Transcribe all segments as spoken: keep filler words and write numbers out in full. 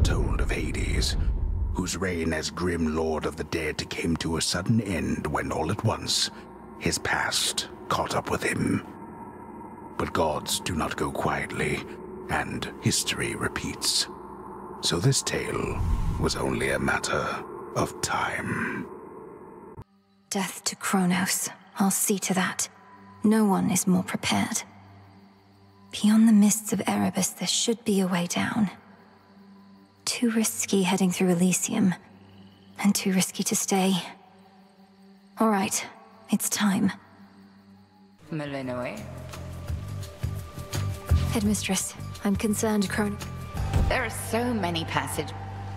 told of Hades, whose reign as grim lord of the dead came to a sudden end when all at once his past caught up with him. But gods do not go quietly, and history repeats. So this tale was only a matter of time. Death to Kronos. I'll see to that. No one is more prepared. Beyond the mists of Erebus, there should be a way down. Too risky heading through Elysium, and too risky to stay. All right, it's time. Malinois? Headmistress, I'm concerned Kron- There are so many passages.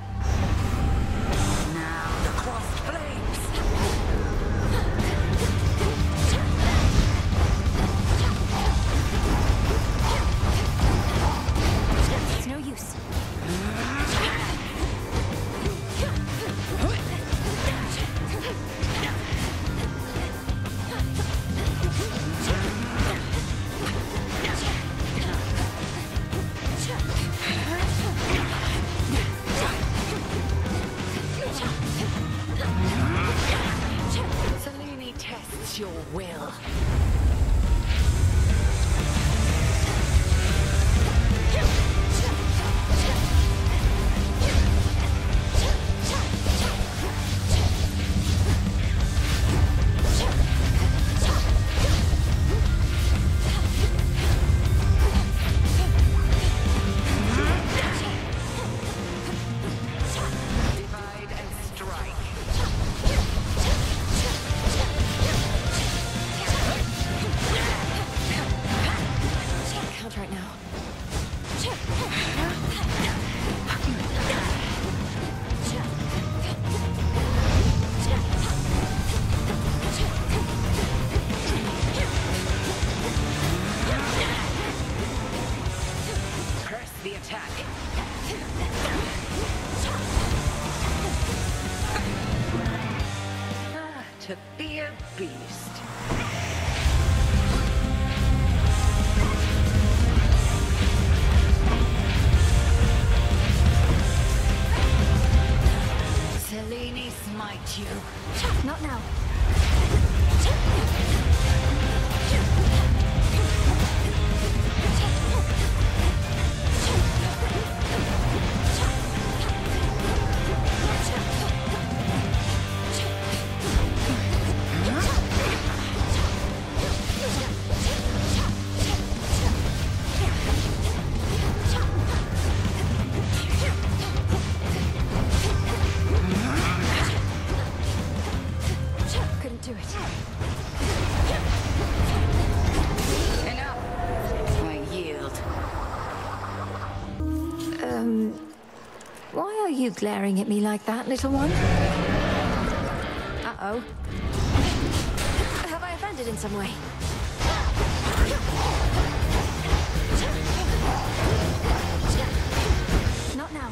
Now the crossed flames! It's no use. Selene tests your will. Divide and strike. Count right now. Press the attack. Ah, to be a beast. Selene, smite you. Not now. Couldn't do it. Enough. I yield. Um, why are you glaring at me like that, little one? Uh-oh. Have I offended in some way? Not now.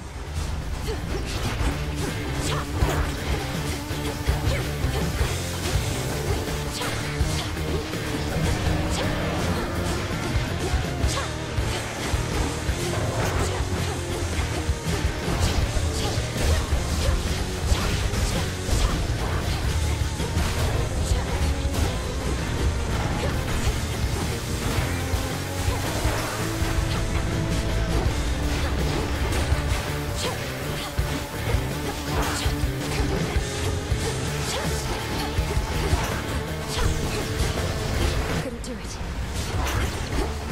Couldn't do it.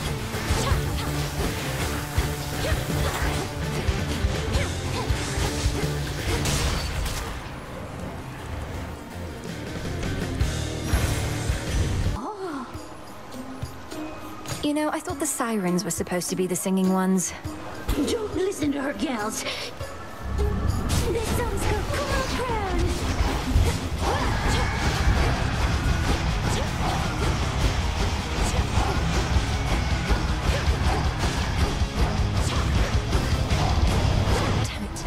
Oh. You know, I thought the sirens were supposed to be the singing ones. Don't listen to her, gals. This song's got cool crown. Damn it.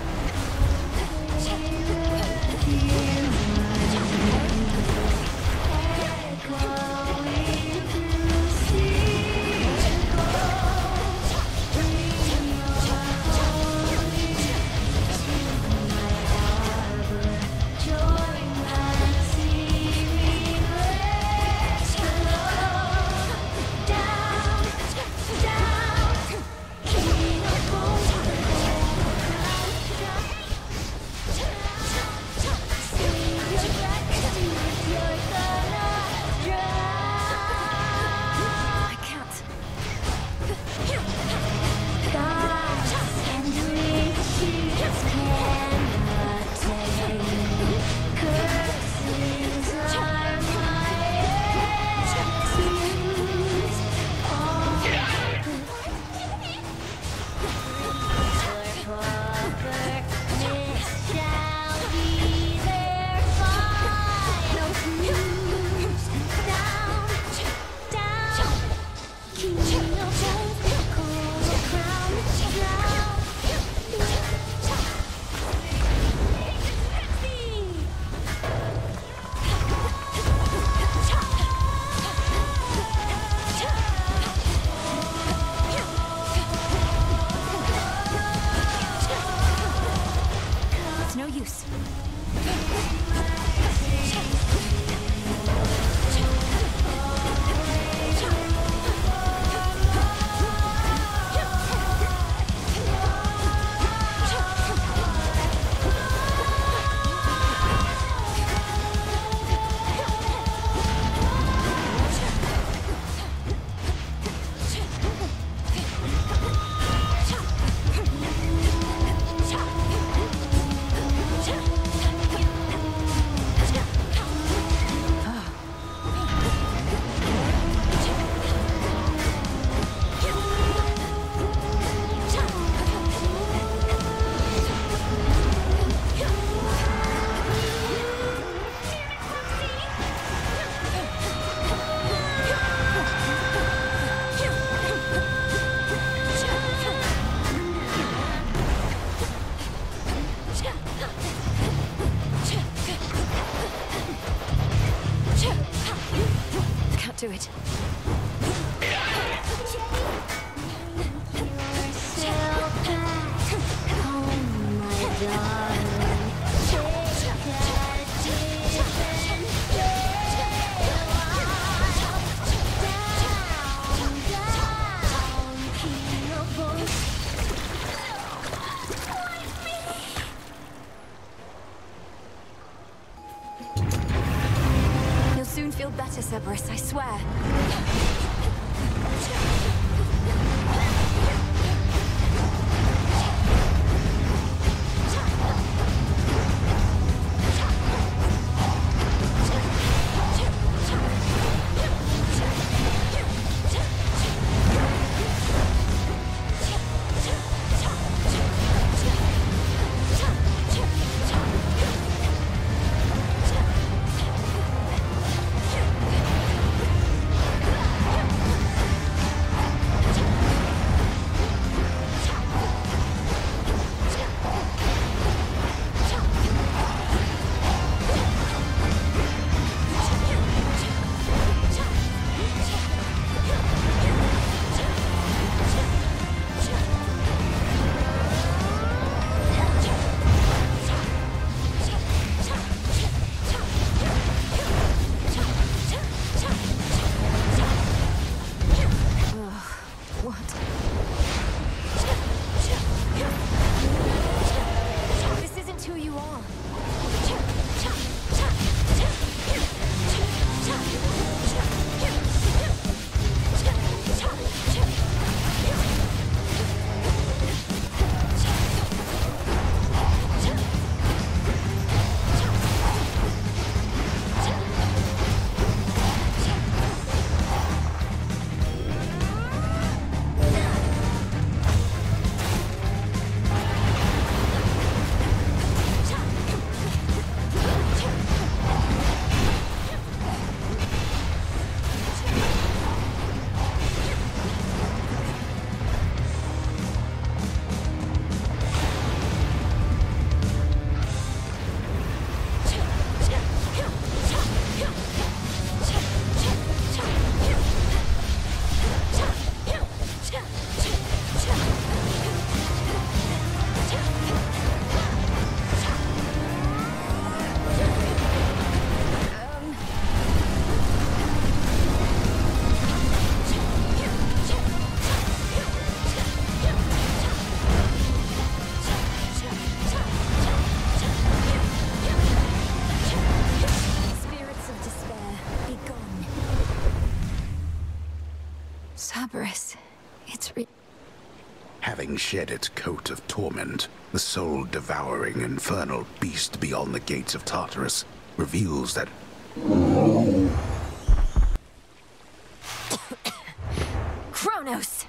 it. You'll soon feel better, Cerberus, I swear. Cerberus, it's re- Having shed its coat of torment, the soul-devouring infernal beast beyond the gates of Tartarus reveals that... Kronos!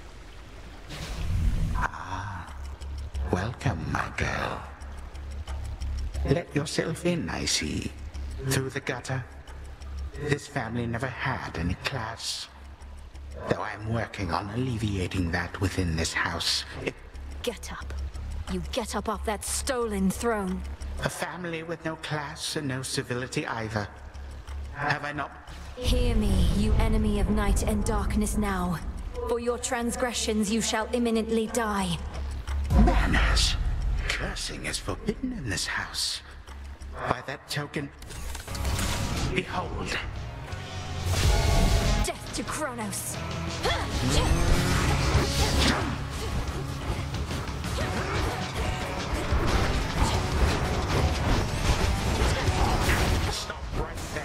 Ah, welcome, my girl. Let yourself in, I see. Through the gutter. This family never had any class. Though I'm working on alleviating that within this house. It... Get up. You get up off that stolen throne. A family with no class and no civility either. Have I not... Hear me, you enemy of night and darkness now. For your transgressions you shall imminently die. Manners. Cursing is forbidden in this house. By that token... Behold. Death to Kronos! Stop right there.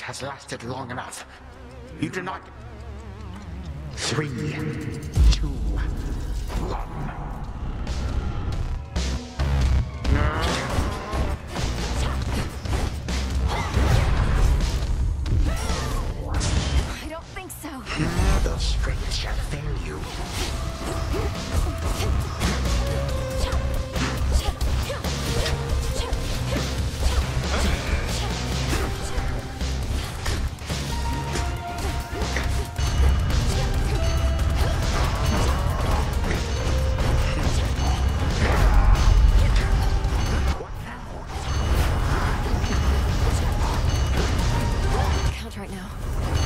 has lasted long enough. You do not... Three, two, one. I don't think so. The strength shall fail you. Can't right now.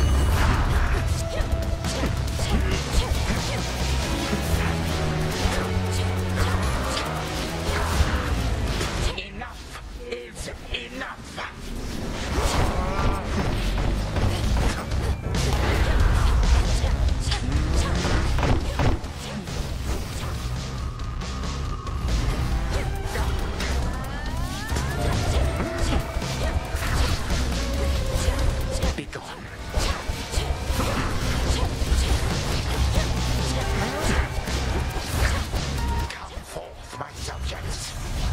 Enough is enough. Be gone. Come forth, my subjects.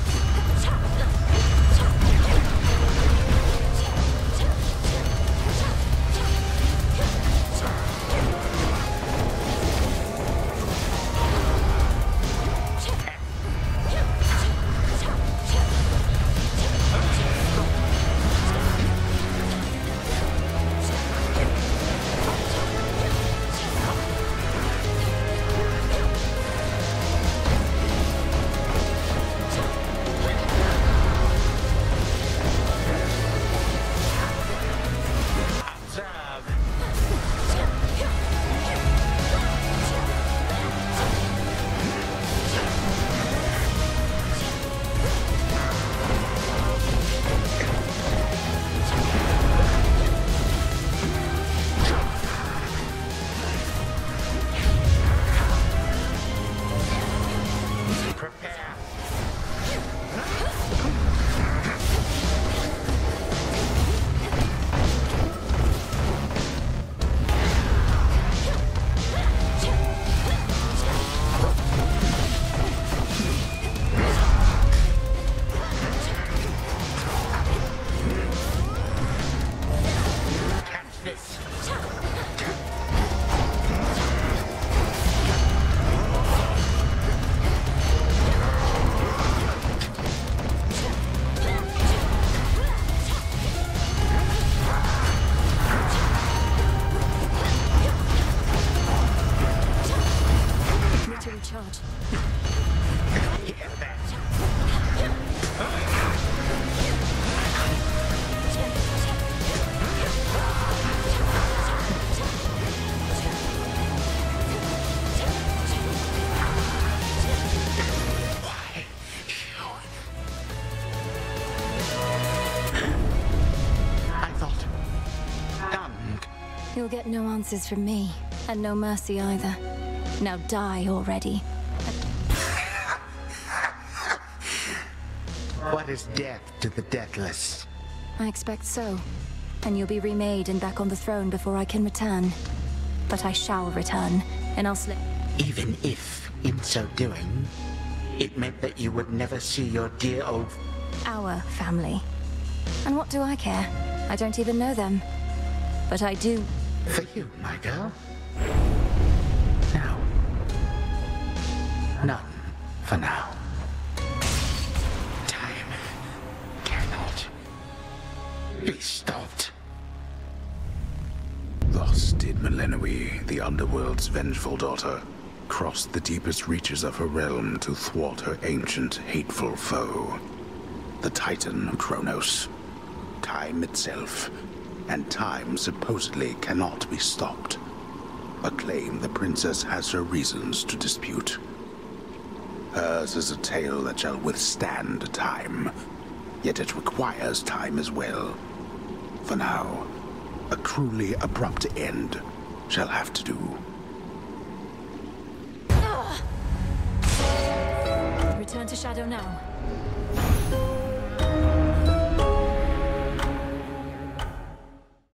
Charge. I thought... Done. You'll get no answers from me, and no mercy either. Now die already. What is death to the deathless? I expect so. And you'll be remade and back on the throne before I can return. But I shall return, and I'll slay... Even if, in so doing, it meant that you would never see your dear old... Our family. And what do I care? I don't even know them. But I do... For you, my girl. Now. None for now. Time cannot be stopped. Thus did Melinoe, the Underworld's vengeful daughter, cross the deepest reaches of her realm to thwart her ancient, hateful foe. The Titan Kronos. Time itself. And time supposedly cannot be stopped. A claim the princess has her reasons to dispute. Hers is a tale that shall withstand time, yet it requires time as well. For now, a cruelly abrupt end shall have to do. Return to Shadow now.